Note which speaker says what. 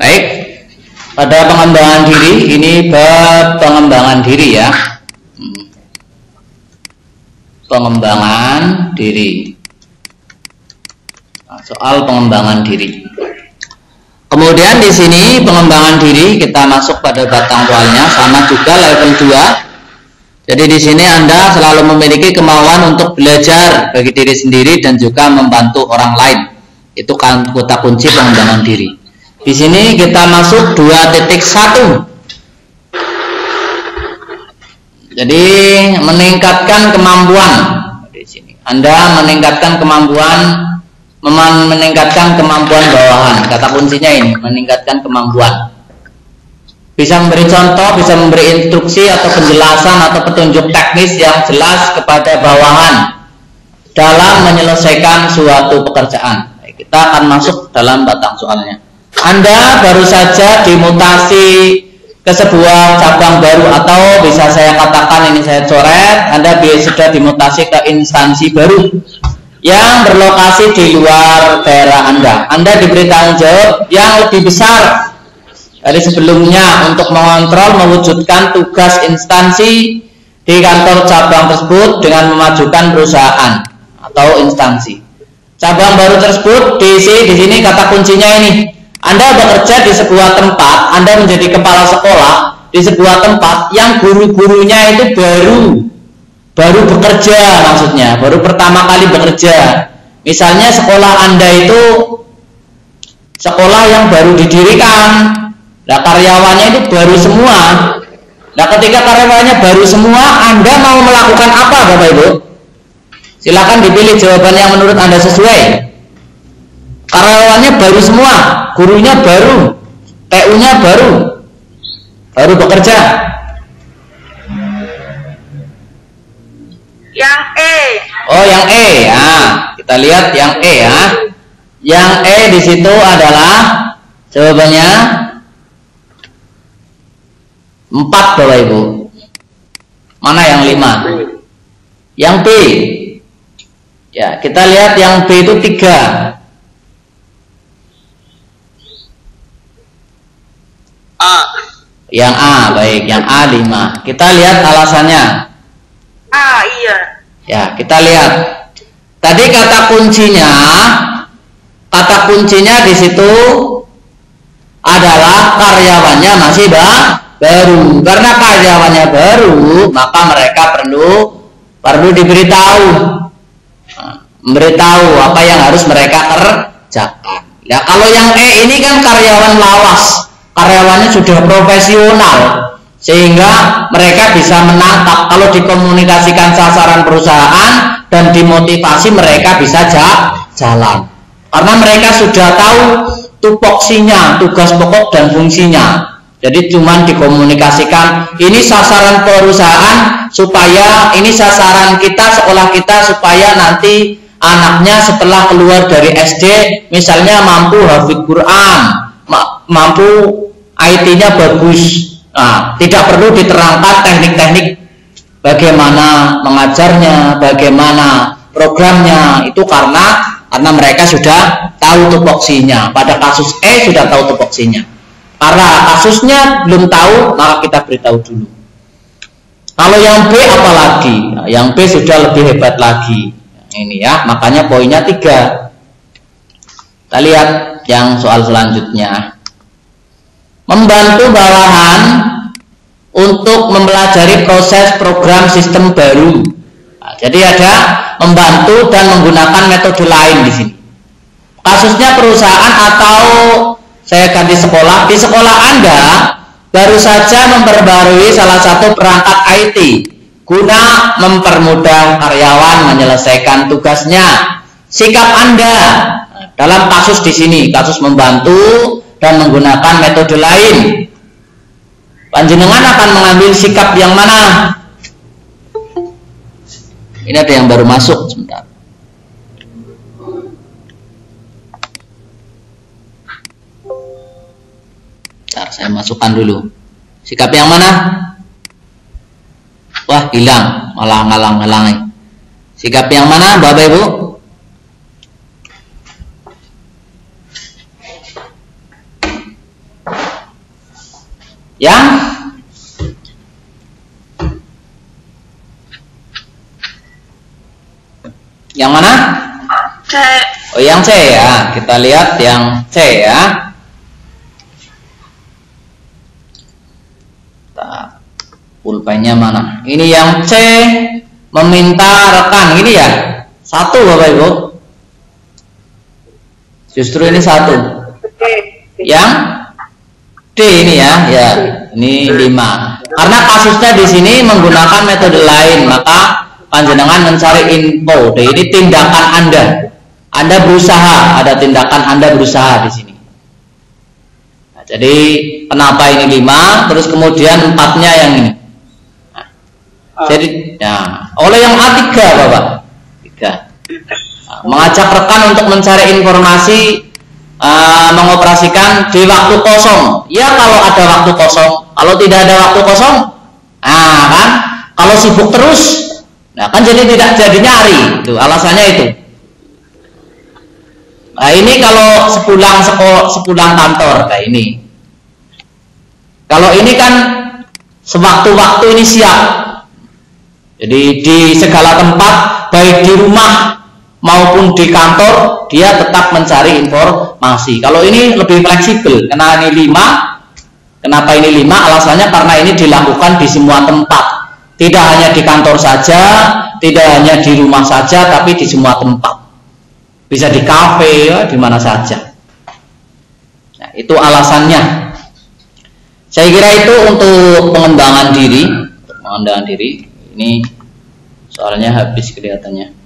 Speaker 1: Baik, pada pengembangan diri ini bab pengembangan diri ya. Pengembangan diri. Nah, soal pengembangan diri. Kemudian di sini pengembangan diri kita masuk pada batang soalnya sama juga level 2. Jadi di sini Anda selalu memiliki kemauan untuk belajar bagi diri sendiri dan juga membantu orang lain. Itu kan kata kunci pengembangan diri. Di sini kita masuk 2.1. Jadi meningkatkan kemampuan di sini. Anda meningkatkan kemampuan bawahan. Kata kuncinya ini, meningkatkan kemampuan. Bisa memberi contoh, bisa memberi instruksi atau penjelasan atau petunjuk teknis yang jelas kepada bawahan dalam menyelesaikan suatu pekerjaan. Kita akan masuk dalam batang soalnya. Anda baru saja dimutasi ke sebuah cabang baru, atau bisa saya katakan ini saya coret, Anda sudah dimutasi ke instansi baru yang berlokasi di luar daerah Anda. Anda diberi tanggung jawab yang lebih besar dari sebelumnya untuk mengontrol, mewujudkan tugas instansi di kantor cabang tersebut dengan memajukan perusahaan atau instansi. Cabang baru tersebut diisi di sini kata kuncinya ini. Anda bekerja di sebuah tempat, Anda menjadi kepala sekolah di sebuah tempat yang guru-gurunya itu baru bekerja, maksudnya baru pertama kali bekerja. Misalnya sekolah Anda itu sekolah yang baru didirikan, nah karyawannya itu baru semua. Nah ketika karyawannya baru semua, Anda mau melakukan apa Bapak Ibu? Silakan dipilih jawaban yang menurut Anda sesuai. Karyawannya baru semua, gurunya baru, TU-nya baru bekerja.
Speaker 2: Yang E.
Speaker 1: Oh, yang E ya. Kita lihat yang E ya. Yang E di situ adalah jawabannya 4 Bapak Ibu. Mana yang 5? Yang B. Ya, kita lihat yang B itu 3.
Speaker 2: A.
Speaker 1: Yang A, baik, yang A 5. Kita lihat alasannya.
Speaker 2: A, iya.
Speaker 1: Ya, kita lihat. Tadi kata kuncinya di situ adalah karyawannya masih baru. Karena karyawannya baru, maka mereka perlu diberitahu. Memberitahu apa yang harus mereka kerjakan. Ya, kalau yang E ini kan karyawan lawas. Karyawannya sudah profesional sehingga mereka bisa menangkap kalau dikomunikasikan sasaran perusahaan dan dimotivasi mereka bisa jalan karena mereka sudah tahu tupoksinya, tugas pokok dan fungsinya. Jadi cuman dikomunikasikan ini sasaran perusahaan supaya ini sasaran kita, sekolah kita supaya nanti anaknya setelah keluar dari SD misalnya mampu hafidz Quran, mampu IT-nya bagus. Nah, tidak perlu diterangkan teknik-teknik bagaimana mengajarnya, bagaimana programnya, itu karena mereka sudah tahu tupoksinya. Pada kasus E sudah tahu tupoksinya. Karena kasusnya belum tahu, maka kita beritahu dulu. Kalau yang B apalagi? Nah, yang B sudah lebih hebat lagi. Ini ya, makanya poinnya 3. Kita lihat yang soal selanjutnya. Membantu bawahan untuk mempelajari proses program sistem baru. Nah, jadi ada membantu dan menggunakan metode lain di sini. Kasusnya perusahaan atau saya ganti sekolah. Di sekolah Anda baru saja memperbarui salah satu perangkat IT guna mempermudah karyawan menyelesaikan tugasnya. Sikap Anda dalam kasus di sini, kasus membantu dan menggunakan metode lain, panjenengan akan mengambil sikap yang mana? Ini ada yang baru masuk sebentar. Bentar, saya masukkan dulu. Sikap yang mana? Wah, hilang, malah ngalang-ngalangi. Sikap yang mana, Bapak Ibu? Yang mana?
Speaker 2: C.
Speaker 1: Oh, yang C ya. Kita lihat yang C ya. Pulpennya mana? Ini yang C, meminta rekan. Ini ya. 1 Bapak Ibu. Justru ini 1. Yang D ini ya. Ya, ini 5. Karena kasusnya di sini menggunakan metode lain, maka panjenengan mencari info. Ini tindakan Anda. Anda berusaha, ada tindakan Anda berusaha di sini. Nah, jadi kenapa ini 5, terus kemudian 4-nya yang ini. Nah, jadi, nah, oleh yang A3 Bapak. 3. Nah, mengajak rekan untuk mencari informasi, mengoperasikan di waktu kosong. Ya kalau ada waktu kosong. Kalau tidak ada waktu kosong, nah kan, kalau sibuk terus. Nah kan jadi tidak jadi nyari, itu alasannya itu. Nah ini kalau sepulang kantor kayak ini. Kalau ini kan sewaktu-waktu ini siap. Jadi di segala tempat, baik di rumah maupun di kantor, dia tetap mencari informasi. Kalau ini lebih fleksibel, karena ini 5. Kenapa ini 5? Alasannya karena ini dilakukan di semua tempat. Tidak hanya di kantor saja, tidak hanya di rumah saja, tapi di semua tempat. Bisa di kafe, ya, di mana saja. Nah, itu alasannya. Saya kira itu untuk pengembangan diri. Ini soalnya habis kelihatannya.